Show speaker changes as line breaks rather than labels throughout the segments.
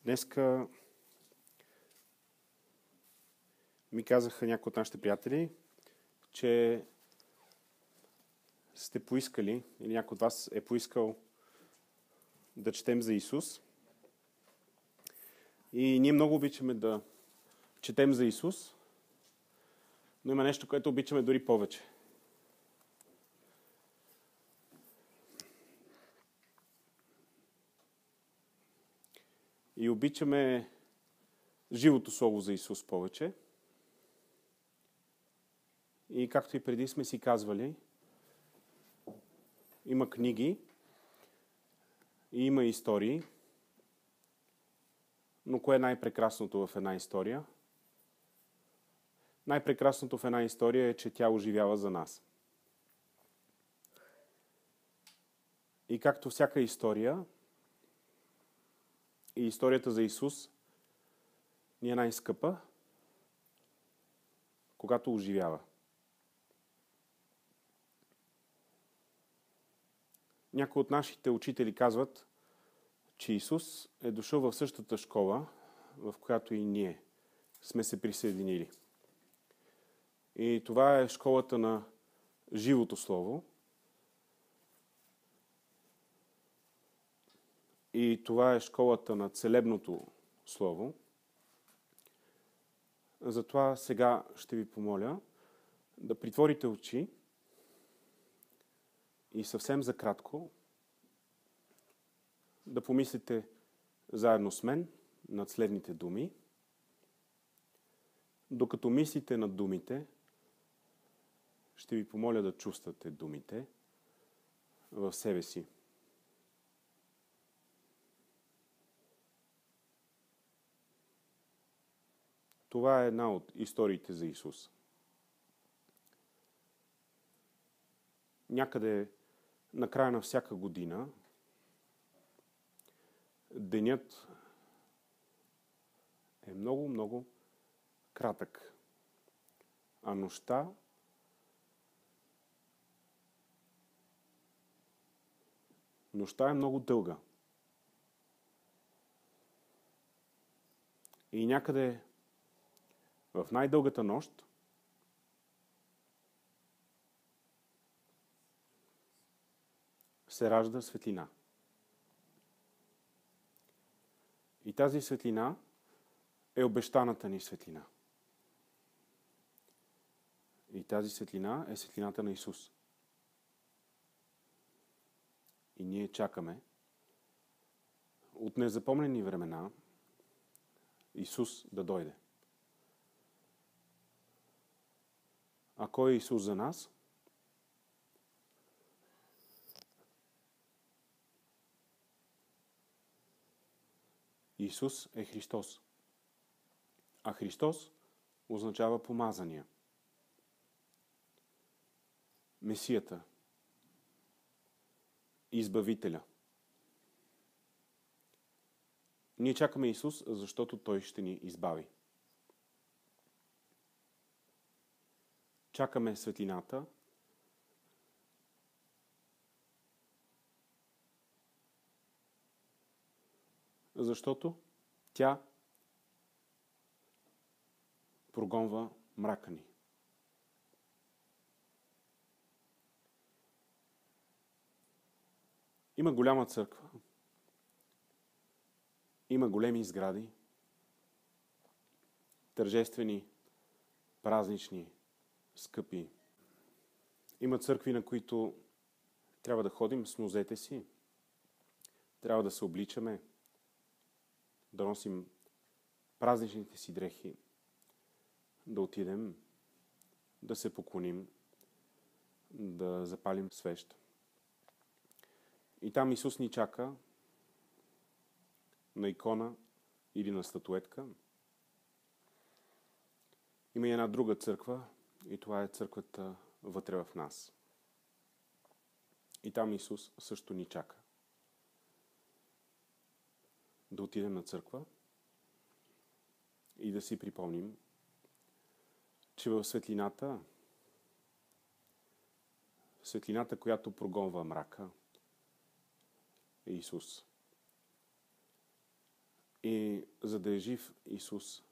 Днеска ми казаха някои от нашите приятели, че сте поискали, или някой от вас е поискал да четем за Исус. И ние много обичаме да четем за Исус, но има нещо, което обичаме дори повече. И обичаме живото слово за Исус повече. И както и преди сме си казвали, има книги и има истории, но кое е най-прекрасното в една история? Най-прекрасното в една история е, че тя оживява за нас. И както всяка история, и историята за Исус ни е най-скъпа, когато оживява. Някои от нашите учители казват, че Исус е дошъл в същата школа, в която и ние сме се присъединили. И това е школата на живото слово. И това е школата на целебното слово. Затова сега ще ви помоля да притворите очи и съвсем за кратко да помислите заедно с мен над следните думи. Докато мислите над думите, ще ви помоля да чувствате думите в себе си. Това е една от историите за Исус. Някъде на края на всяка година денят е много кратък, а нощта е много дълга. И някъде в най-дългата нощ се ражда светлина. И тази светлина е обещаната ни светлина. И тази светлина е светлината на Исус. И ние чакаме от незапомнени времена Исус да дойде. А кой е Исус за нас? Исус е Христос. А Христос означава помазания. Месията. Избавителя. Ние чакаме Исус, защото Той ще ни избави. Чакаме светлината, защото тя прогонва мрака ни. Има голяма църква, има големи сгради, тържествени, празнични, скъпи. Има църкви, на които трябва да ходим с нозете си, трябва да се обличаме, да носим празничните си дрехи, да отидем, да се поклоним, да запалим свещ. И там Исус ни чака на икона или на статуетка. Има и една друга църква, и това е църквата вътре в нас. И там Исус също ни чака. Да отидем на църква и да си припомним, че в светлината, която прогонва мрака, е Исус. И за да е жив Исус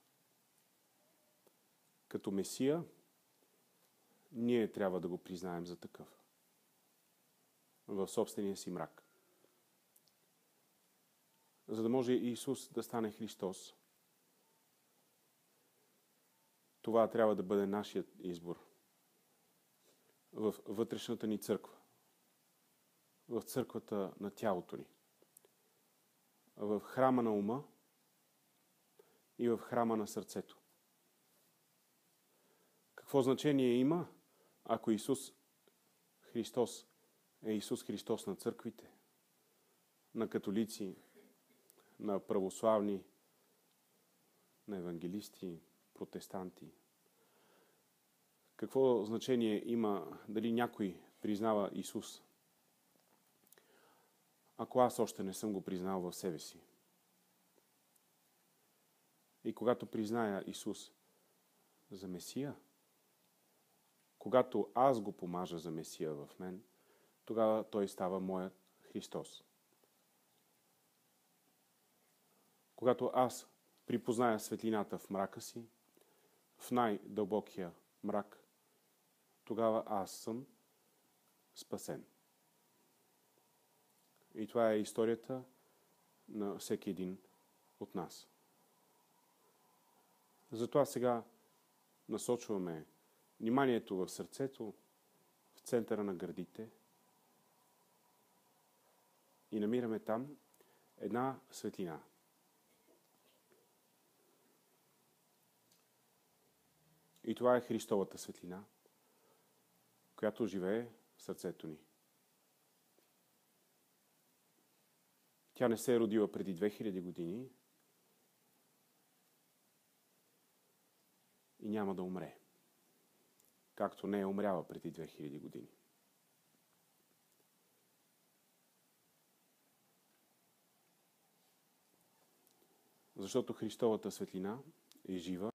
като Месия, ние трябва да го признаем за такъв. В собствения си мрак. За да може Исус да стане Христос, това трябва да бъде нашият избор. В вътрешната ни църква. В църквата на тялото ни. В храма на ума и в храма на сърцето. Какво значение има, ако Исус Христос е Исус Христос на църквите, на католици, на православни, на евангелисти, протестанти? Какво значение има дали някой признава Исус, ако аз още не съм го признал в себе си? И когато призная Исус за Месия, когато аз го помажа за Месия в мен, тогава той става моят Христос. Когато аз припозная светлината в мрака си, в най-дълбокия мрак, тогава аз съм спасен. И това е историята на всеки един от нас. Затова сега насочваме вниманието в сърцето, в центъра на гърдите и намираме там една светлина. И това е Христовата светлина, която живее в сърцето ни. Тя не се е родила преди 2000 години и няма да умре, както не е умряла преди 2000 години. Защото Христовата светлина е жива